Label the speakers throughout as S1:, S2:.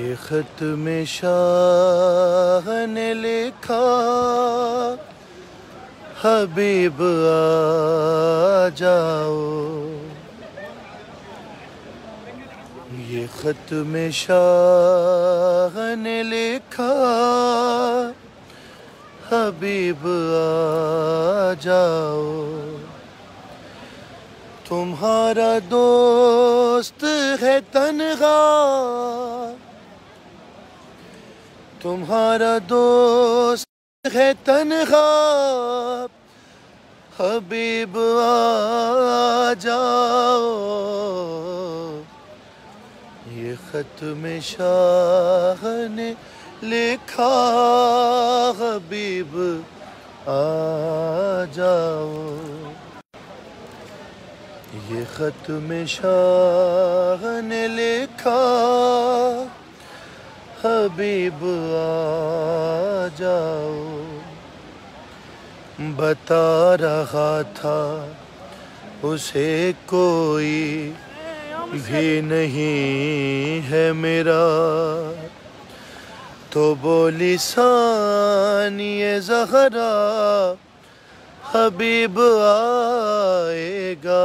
S1: یہ خط میں شاہ نے لکھا حبیب آ جاؤ، یہ خط میں شاہ نے لکھا حبیب آ جاؤ، تمہارا دوست ہے تنہا، تمہارا دوست ہے تنہا، حبیب آ جاؤ، یہ خط میں شاہ نے لکھا حبیب آ جاؤ، یہ خط میں شاہ نے لکھا حبیب آ جاؤ، بتا رہا تھا اسے کوئی بھی نہیں ہے میرا، تو بولی ثانی زہرا حبیب آئے گا،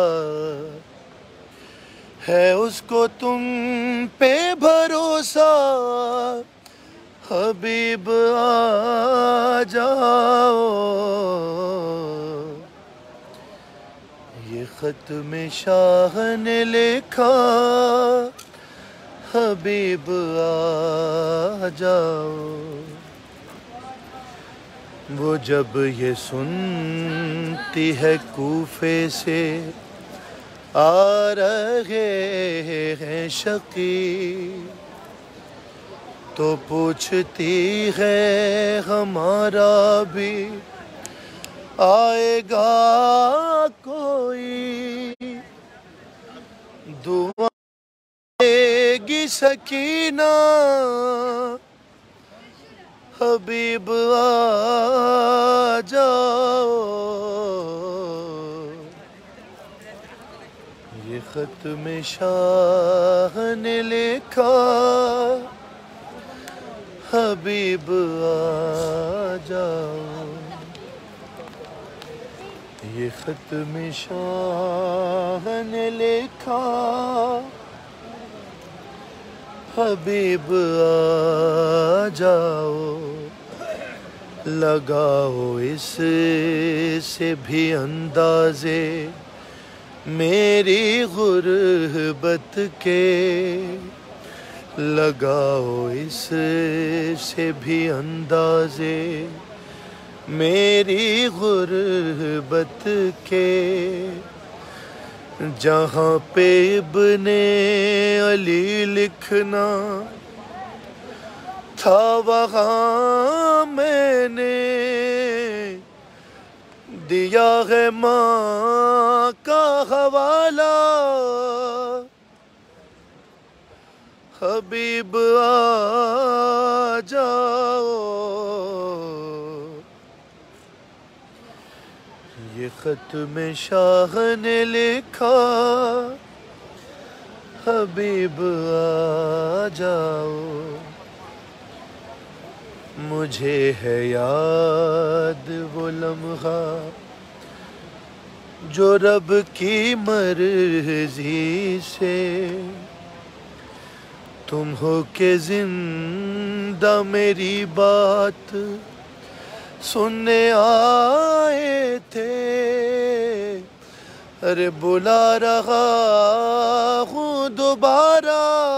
S1: ہے اس کو تم پہ بھروسہ حبیب آ جاؤ، یہ خط میں شاہ نے لکھا حبیب آ جاؤ، وہ جب یہ سنتی ہے کوفے سے آ رہے ہیں شقی، تو پوچھتی ہے ہمارا بھی آئے گا کوئی، دعا دے گی سکینہ حبیب آ جاؤ، یہ خط میں شاہ نے لکھا حبیب آ جاؤ، یہ خط میں شاہ نے لکھا حبیب آ جاؤ، لگاؤ اس سے بھی اندازے میری غربت کے، لگاؤ اس سے بھی اندازے میری غربت کے، جہاں پہ ابن علی لکھنا تھا وہاں میں نے دیا ہے ماں کا حوالہ، حبیب آ جاؤ، یہ خط میں شاہ نے لکھا حبیب آ جاؤ، مجھے ہے یاد وہ لمحہ جو رب کی مرضی سے تم ہو کے زندہ میری بات سننے آئے تھے، ارے بلا رہا ہوں دوبارہ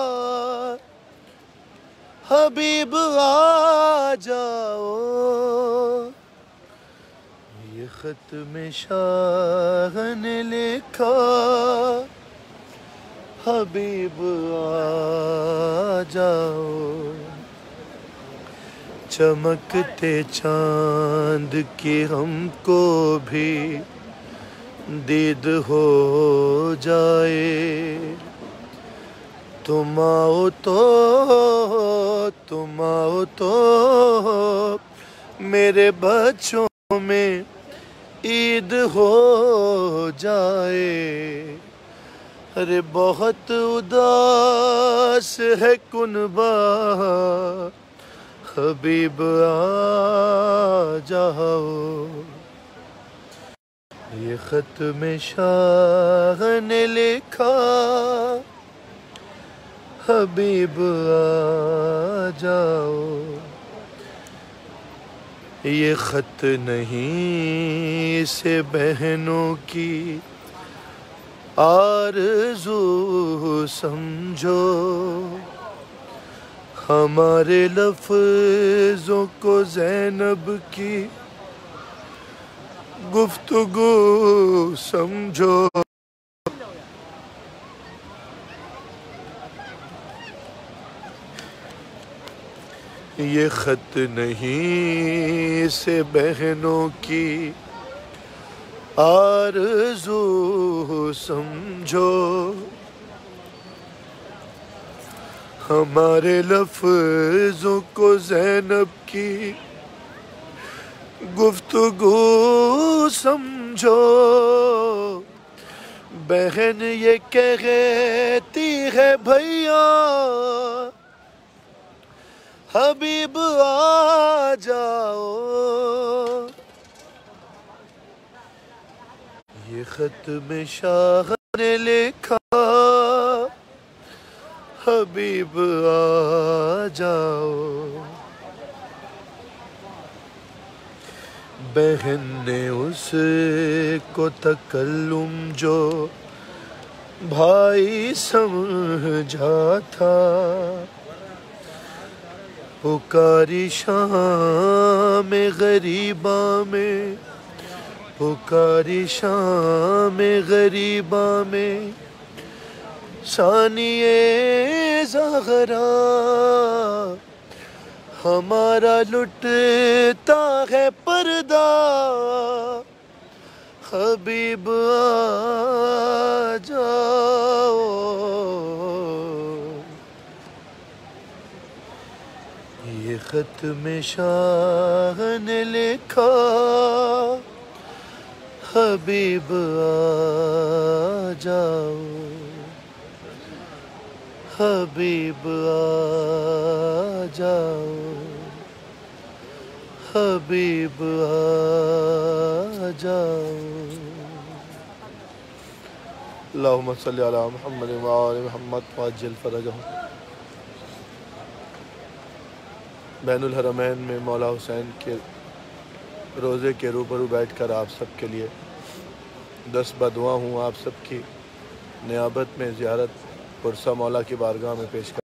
S1: حبیب آ جاؤ، یہ خط میں شاہ نے لکھا حبیب آ جاؤ، چمکتے چاند کی ہم کو بھی دید ہو جائے، تم آؤ تو میرے بچوں میں عید ہو جائے، ارے بہت اداس ہے کنبہ، حبیب آ جاؤ۔ یہ خط میں شاہ نے لکھا، حبیب آ جاؤ۔ یہ خط نہیں سے بہنوں کی آرزو سمجھو، ہمارے لفظوں کو زینب کی گفتگو سمجھو۔ یہ خط نہیں سے بہنوں کی آرزو سمجھو، ہمارے لفظوں کو زینب کی گفتگو سمجھو۔ بہن یہ کہتی ہے بھیا حبیب آ جاؤ۔ یہ خط میں شاہ نے لکھا، حبیب آ جاؤ۔ بہن نے اس کو تکلم جو بھائی سمجھا تھا، پکاری شام غریباں میں، پکاری شام غریباں میں، ثانیے زہرا ہمارا لٹتا ہے پردہ، حبیب آ جاؤ۔ یہ خط میں شاہ نے لکھا، حبیب آ جاؤ، حبیب آ جاؤ، حبیب آ جاؤ۔ اللہم صلی علی محمد وآل محمد وعجل فرجہم۔ بین الحرمین میں مولا حسین کے روزے کے روبرو بیٹھ کر آپ سب کے لیے 10 بدعا ہوں آپ سب کی نیابت میں زیارت پرسہ مولا کی بارگاہ میں پیش کر